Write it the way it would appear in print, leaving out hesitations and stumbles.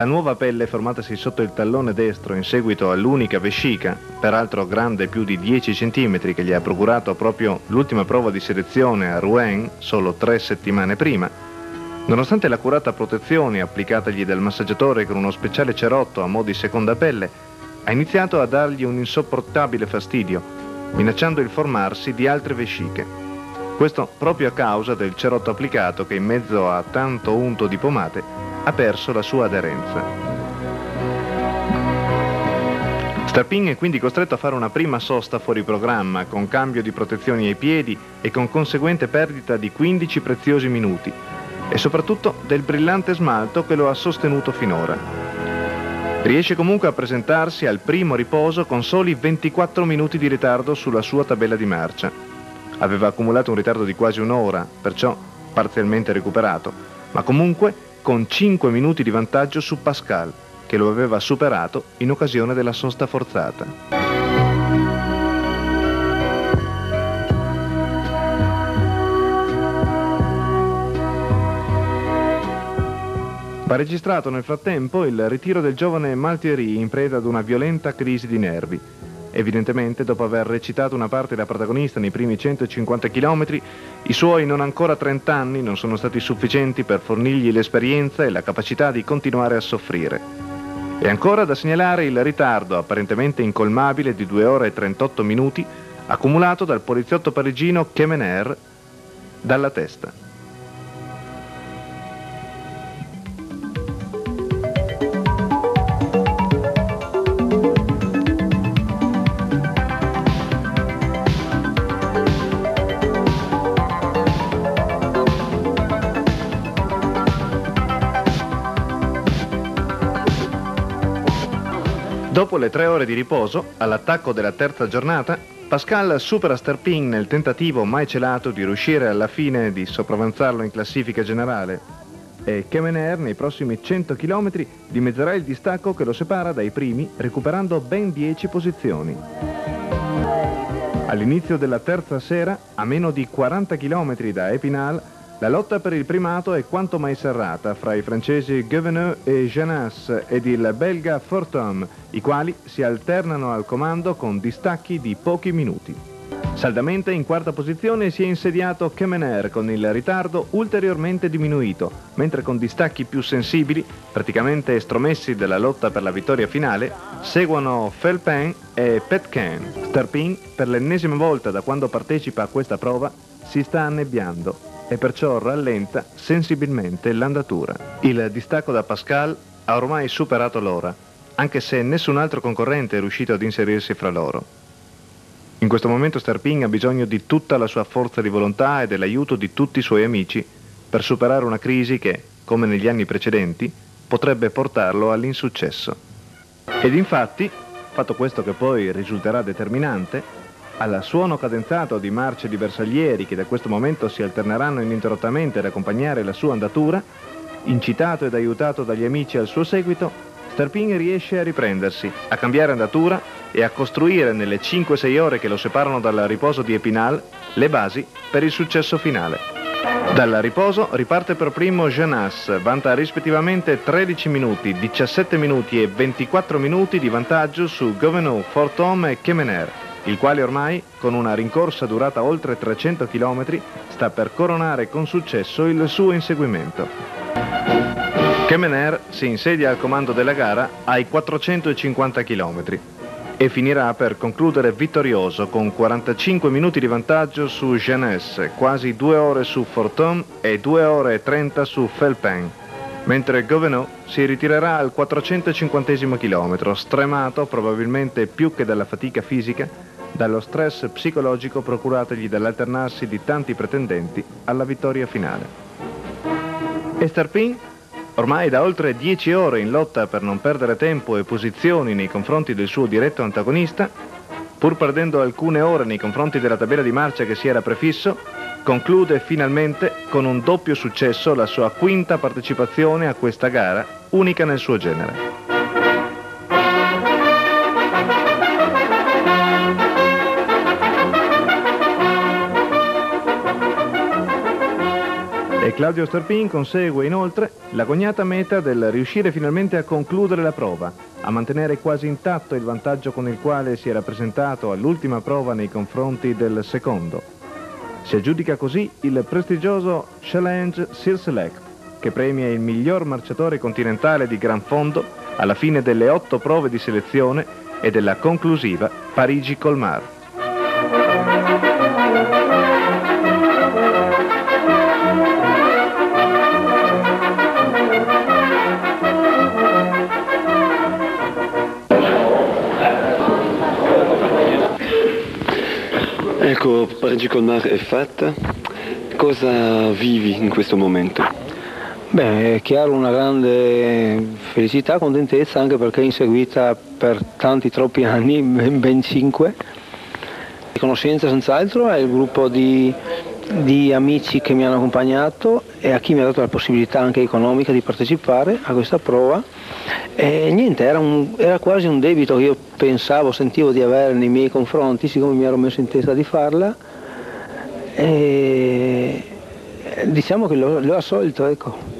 La nuova pelle formatasi sotto il tallone destro in seguito all'unica vescica, peraltro grande più di 10 cm, che gli ha procurato proprio l'ultima prova di selezione a Rouen solo 3 settimane prima, nonostante l'accurata protezione applicatagli dal massaggiatore con uno speciale cerotto a mo' di seconda pelle, ha iniziato a dargli un insopportabile fastidio, minacciando il formarsi di altre vesciche. Questo proprio a causa del cerotto applicato che in mezzo a tanto unto di pomate ha perso la sua aderenza. Starpin è quindi costretto a fare una prima sosta fuori programma, con cambio di protezioni ai piedi e con conseguente perdita di 15 preziosi minuti, e soprattutto del brillante smalto che lo ha sostenuto finora. Riesce comunque a presentarsi al primo riposo con soli 24 minuti di ritardo sulla sua tabella di marcia. Aveva accumulato un ritardo di quasi un'ora, perciò parzialmente recuperato, ma comunque con 5 minuti di vantaggio su Pascal, che lo aveva superato in occasione della sosta forzata. Va registrato nel frattempo il ritiro del giovane Malthieri in preda ad una violenta crisi di nervi. Evidentemente, dopo aver recitato una parte da protagonista nei primi 150 km, i suoi non ancora 30 anni non sono stati sufficienti per fornirgli l'esperienza e la capacità di continuare a soffrire. E ancora da segnalare il ritardo apparentemente incolmabile di 2 ore e 38 minuti accumulato dal poliziotto parigino Kemener dalla testa. Dopo le 3 ore di riposo, all'attacco della terza giornata, Pascal supera Starpin nel tentativo mai celato di riuscire alla fine di sopravanzarlo in classifica generale, e Kemener nei prossimi 100 km dimezzerà il distacco che lo separa dai primi, recuperando ben 10 posizioni. All'inizio della terza sera, a meno di 40 km da Épinal, la lotta per il primato è quanto mai serrata fra i francesi Guevenot e Janas ed il belga Fortum, i quali si alternano al comando con distacchi di pochi minuti. Saldamente in quarta posizione si è insediato Kemener con il ritardo ulteriormente diminuito, mentre con distacchi più sensibili, praticamente estromessi dalla lotta per la vittoria finale, seguono Felpin e Petquin. Starpin, per l'ennesima volta da quando partecipa a questa prova, si sta annebbiando e perciò rallenta sensibilmente l'andatura. Il distacco da Pascal ha ormai superato l'ora, anche se nessun altro concorrente è riuscito ad inserirsi fra loro. In questo momento Starpin ha bisogno di tutta la sua forza di volontà e dell'aiuto di tutti i suoi amici per superare una crisi che, come negli anni precedenti, potrebbe portarlo all'insuccesso. Ed infatti, fatto questo che poi risulterà determinante, al suono cadenzato di marce di bersaglieri che da questo momento si alterneranno ininterrottamente ad accompagnare la sua andatura, incitato ed aiutato dagli amici al suo seguito, Starpin riesce a riprendersi, a cambiare andatura e a costruire nelle 5-6 ore che lo separano dal riposo di Épinal le basi per il successo finale. Dal riposo riparte per primo Janas, vanta rispettivamente 13 minuti, 17 minuti e 24 minuti di vantaggio su Guevenot, Fortum e Kemener, il quale ormai, con una rincorsa durata oltre 300 km, sta per coronare con successo il suo inseguimento. Kemener si insedia al comando della gara ai 450 km e finirà per concludere vittorioso con 45 minuti di vantaggio su Janas, quasi 2 ore su Fortum e 2 ore e 30 su Felpin, mentre Guevenot si ritirerà al 450 chilometro, stremato probabilmente più che dalla fatica fisica, dallo stress psicologico procurategli dall'alternarsi di tanti pretendenti alla vittoria finale. E Starpin, ormai da oltre 10 ore in lotta per non perdere tempo e posizioni nei confronti del suo diretto antagonista, pur perdendo alcune ore nei confronti della tabella di marcia che si era prefisso, conclude finalmente con un doppio successo la sua quinta partecipazione a questa gara, unica nel suo genere. Claudio Starpin consegue inoltre la cognata meta del riuscire finalmente a concludere la prova, a mantenere quasi intatto il vantaggio con il quale si era presentato all'ultima prova nei confronti del secondo. Si aggiudica così il prestigioso Challenge Seal Select, che premia il miglior marciatore continentale di gran fondo alla fine delle 8 prove di selezione e della conclusiva Parigi-Colmar. Ecco, Parigi-Colmar è fatta. Cosa vivi in questo momento? Beh, è chiaro una grande felicità, contentezza, anche perché è inseguita per troppi anni, ben 5. Conoscenza senz'altro è il gruppo di amici che mi hanno accompagnato e a chi mi ha dato la possibilità anche economica di partecipare a questa prova. E niente, era quasi un debito che io sentivo di avere nei miei confronti, siccome mi ero messo in testa di farla. E diciamo che l'ho assolto, ecco.